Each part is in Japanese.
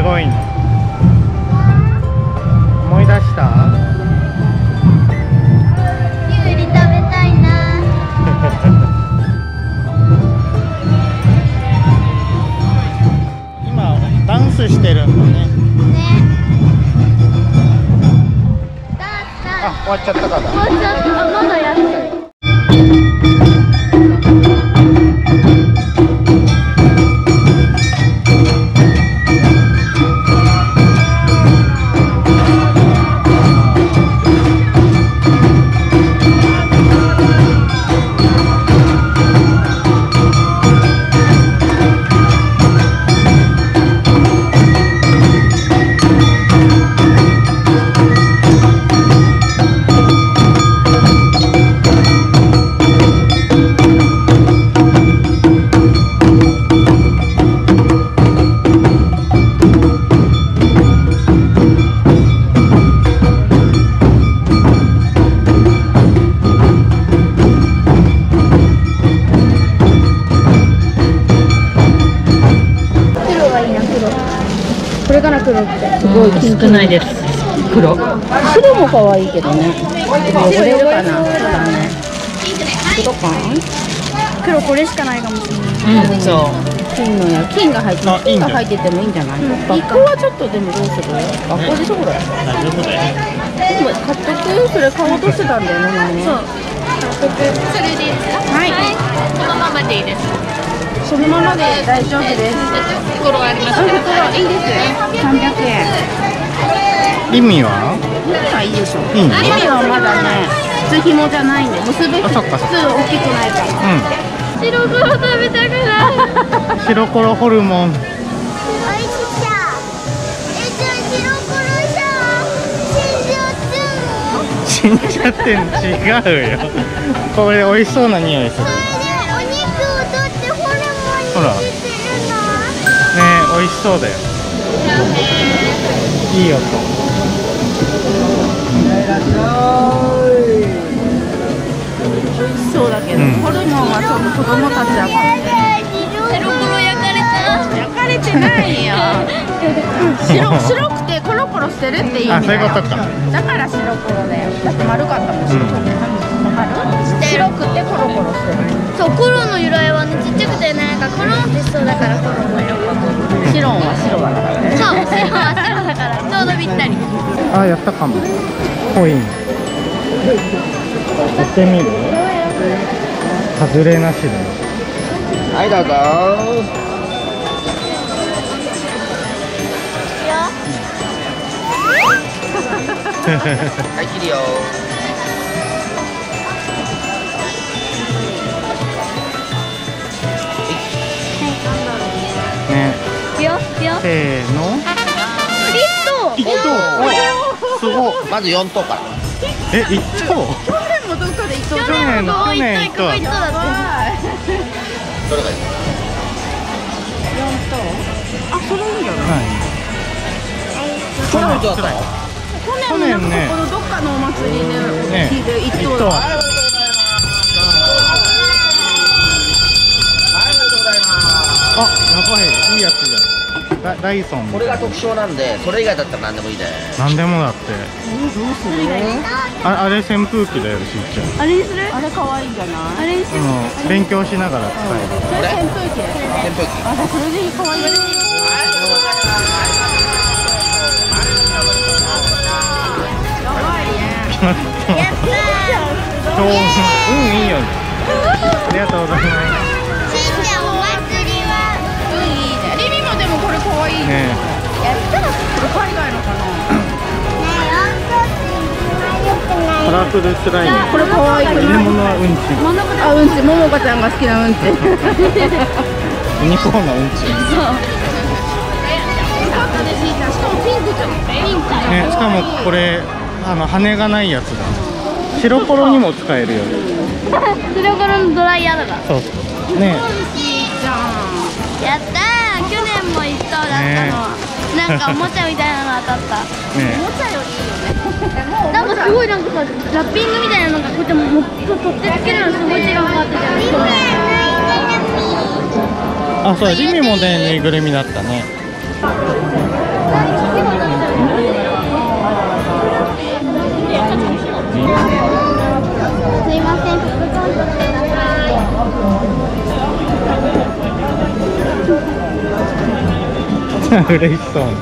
ごいの。思い出した？ きゅうり食べたいな。 今ダンスしてるんだね。あ、終わっちゃったかな。 もうちょっと、まだやってる。これから黒ってすごい少ないです。黒。 白も可愛いけどね。汚れるかな。そうだね。黒か。 黒これしかないかもしれない。 そう。金が入ってて、金が入っててもいいんじゃない？学校はちょっとでもどうする？学校でしょこれ。 大丈夫だよ。 でも買っとく？それ買おうとしてたんだよね前ね。 そう。それでいいですか？ はい。 このままでいいです。 そのままで大丈夫です。 袋ありますか？ 袋いいです。300円。 意味は？ 意味はいいでしょ。 いいの？ 意味はまだね、普通紐じゃないんで、結ぶ普通あ、そっかそっか。 大きくないから。 白黒食べたくない。 白黒ホルモン。 おいしさ。じゃあ白黒さ、死んじゃってんの？ 死んじゃってんの？違うよ。これ美味しそうな匂いする。 それでお肉を取ってホルモンにしてるの？ ねえ、美味しそうだよ。いい音。 そうだけど、ホルモンはちょっと子供たちは白黒焼かれた。 焼かれてないよ。白くてコロコロしてるっていう意味だよ。 あ、そういうことか。 だから白黒だよ。だって丸かったもん。白くてコロコロしてる。 そう、コロの由来はね、ちっちゃくてね、なんかコロンってしそうだからコロのよ。 白は白だからね。 そう、白は白だからちょうどぴったり。 あ、やったかも。コイン。やってみる？外れなしだよ。 はい、どうぞ。はい、切るよ。 ね。 いくよ、いくよ。 せーの。 一お、すごい。 まず4等から。 え、一等？ 去年もどっかで一等。 去年一等。 等だって。 どれがいい？ 4等。あ、それいいんじゃない？ はい。 去年どうだった？ 去年もなんかこのどっかのお祭りで聞いて一等だ。 あ、やばい、いいやつじゃん。ダイソン。 これが特徴なんで、それ以外だったら何でもいいです。 なんでもだって。 どうする？ あれ扇風機だよ、しーちゃん。 あれにする？ あれ可愛いんじゃない？ あれにする？ 勉強しながら使える。 それ扇風機。 扇風機。 あ、じゃあそれで可愛い。 やった今日、いいよね。ありがとうございまー。しんちゃんお祭りは。 いいね。リリもでもこれ可愛い。 す。ねやったらこれ海外のかな。 カラフルスライム。 これ可愛い。 入れ物はうんち。 あ、うんち。ももかちゃんが好きなうんち。 ユニコーンのうんち。 よかったね、しーちゃん。しかもピンクじゃん。ピンクじゃん。 ね、しかもこれ羽がないやつだ。白黒にも使えるよ。 白黒のドライヤーだから。 そうそう。ね。 しーちゃん。 やったー。去年も一等だったの。なんかおもちゃみたいなの当たった。 ね。 おもちゃよりいいよね。 なんかすごいなんかさ、ラッピングみたいなのがこうやっても取ってつけるのすごい手がかかってたよね。 あ、そう、リミもね、ぬいぐるみだったね。 嬉しそうに。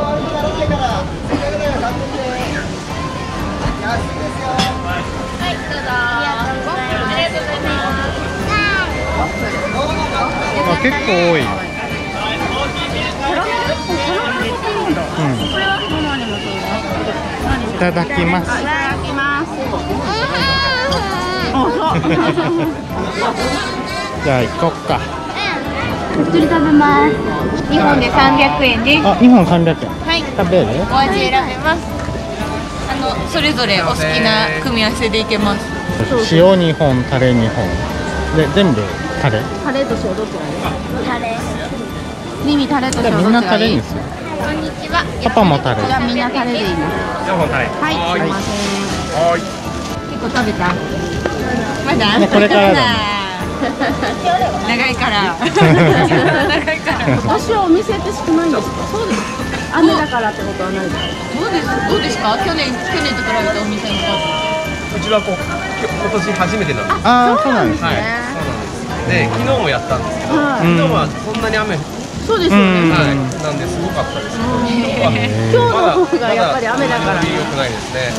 あ、結構多い。いただきます。 いただきます。 じゃあ行こっか。 一人食べます。 日本で300円です。 あ、2本300円。 はい。 食べる？ お味選べます。それぞれお好きな組み合わせでいけます。 塩2本、タレ2本。で、全部タレ。 タレと塩どっちがいい？ タレ。 ミミタレとじゃあ塩どっちがみんなタレいい？ にする。 こんにちは。 パパもタレ。 じゃあみんなタレでいいの。 4本タレ。 はい。すいません。 はい。 結構食べた？まだ？ もうこれからだね。 長いから。長いから。今年はお店って少ないんですか？そうです。雨だからってことはないですか？どうですか？去年と比べてお店の数。 うちは今年初めてなんです。 ああ、そうなんですはい、 ね。 そうなんです。で、昨日もやったんですけど、 はい昨日はそんなに雨、 そうですよね。 はい、なんですごかったですけど、今今日の方がやっぱり雨だから。 良くないですね。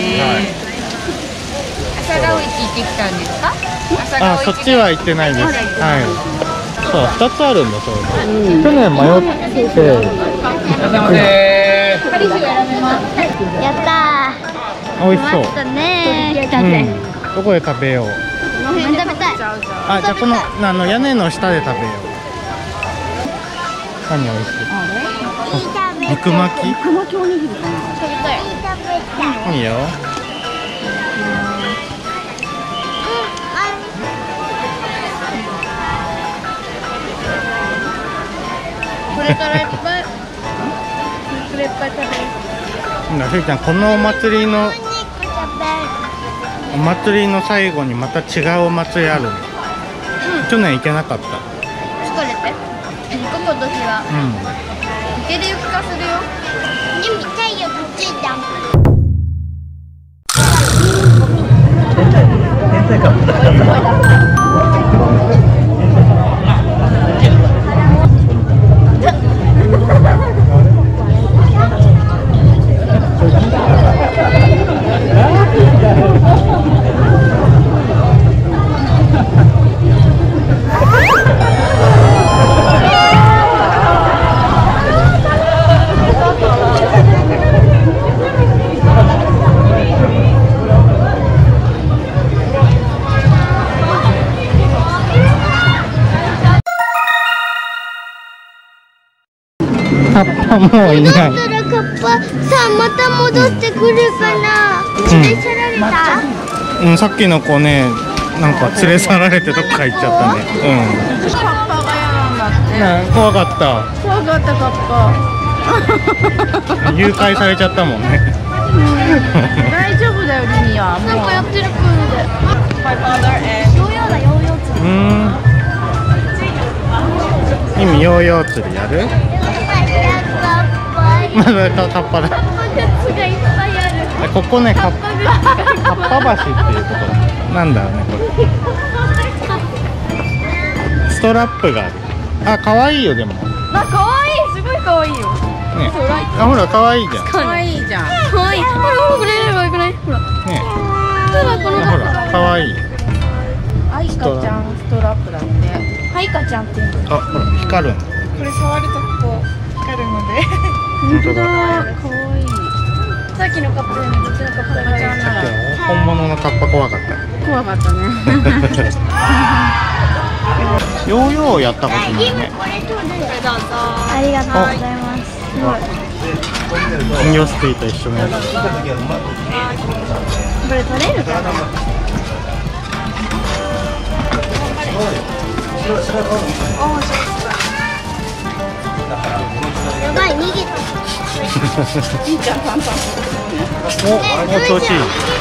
朝顔市行ってきたんですか？ あ、そっちは行ってないです。はい。そう、2つあるんだそうです。去年迷って。 やったー。 美味しそう。 来たねー。 どこで食べよう。 食べたい。 あ、じゃあこの屋根の下で食べよう。何美味しい？肉巻き？ 肉巻きおにぎりかな。 食べたい。 いいよ。 これからいっぱい。これいっぱい食べる。 ふーちゃん、このお祭りの最後にまた違うお祭りあるの。去年行けなかった。 疲れて。今年は。行ける気がするよ。でも太陽くっついた。 カッパもういない。 だったらカッパさまた戻ってくるかな。連れ去られた？ さっきの子ね、なんか連れ去られてどっか行っちゃったね。 カッパが嫌なんだって。 怖かった。 怖かったカッパ。 誘拐されちゃったもんね。 大丈夫だよリニは。 なんかやってるプールで。ヨーヨーだヨーヨー釣り。 意味ヨーヨー釣りやる？まだカッパだ。ここね、カッパ橋っていうところなんだろうね、これ。ストラップがある。あ、可愛いよ。でも可愛い、すごい可愛いよ。 ね、あ、ほら可愛いじゃん。 可愛いじゃん。 可愛い。ほらこれればよくない？ほら。 ね、 ただこのほら可愛い。 アイカちゃんストラップだって。 ハイカちゃんっていうの。 あ、ほら光るんだ。 これ触るとこう光るので本当だ。 可愛い。 さっきのカップよりこっちのカップがちゃんなら本物のカッパ怖かった。 怖かったね。 ヨーヨーやったことないね。 ありがとうございます。 金魚すくいと一緒のやつ。 これ取れるかな？やばい、逃げた。 お、調子いい。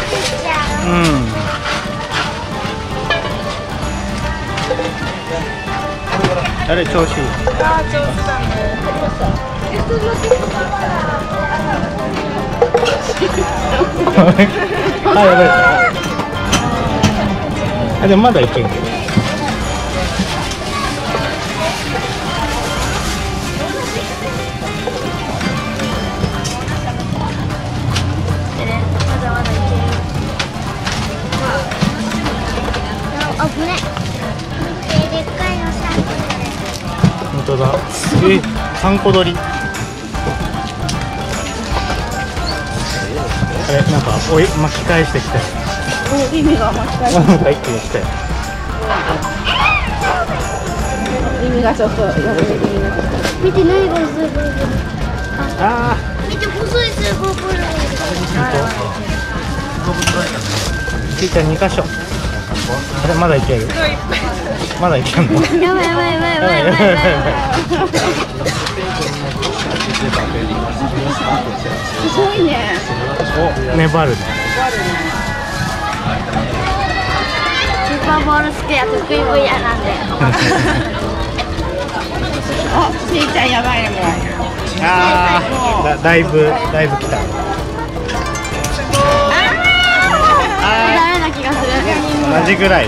あれ調子いい。 あー上手だね。 あ、やばい。あ、でもまだいける。 当だ。3個取り。あれ、なんか巻き返してきた。 意味が巻き返しなんか一気に来たよ。 意味がちょっとやめて気になってた。 見てないこれすごい。 あ見て細いすごいこれ。 ちいちゃん2箇所。あれまだいける？まだいけるの？ やばいやばいやばいやばいやばいやばい。 すごいね。 お、粘るね。 スーパーボールスクエア得意分野なんで。 あ、ちいちゃんやばいねもう。 ああ、だいぶ来た。 ダメな気がする。 同じぐらい。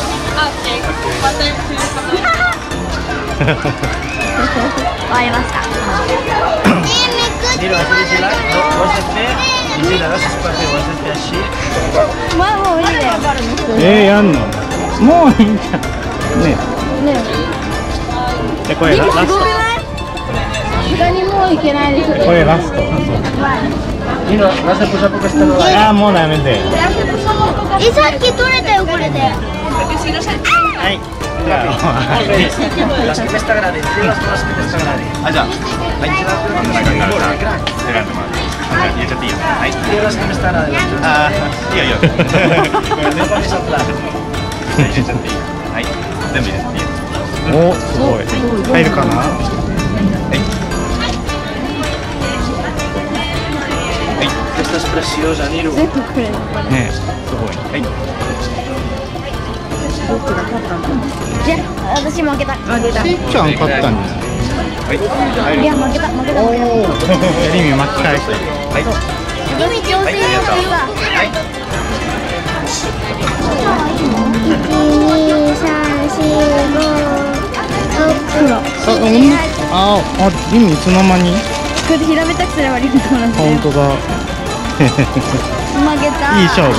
終わりました。もういいだよ。 やんの？もういいんじゃん。ねえ。これラスト。 さすがにもういけないですよ。 これラスト。ああ、もうダメで。 さっき取れたよこれで。 はい。じゃあ、 Las que me está grande, tiene las cosas que me está grande. Allá. Ahí se va a poner una carga. Tiene las que me está grande. Ah, tío, me pones a hablar. お、すごい。入るかな？ Esta es preciosa, Niro. ねえ、すごい。はい。 じゃあ私負けた。 ちいちゃん勝ったんじゃない？ いや負けた。 おお、リミ巻き返した。 リミ強制よくわ。 リミいつの間に？ これで平べったくすればリミと同じ。 本当だ。 負けた。 いい勝負。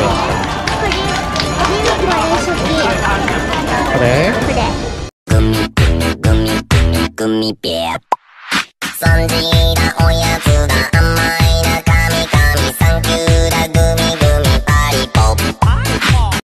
これ？ グミベア。3時だおやつだ。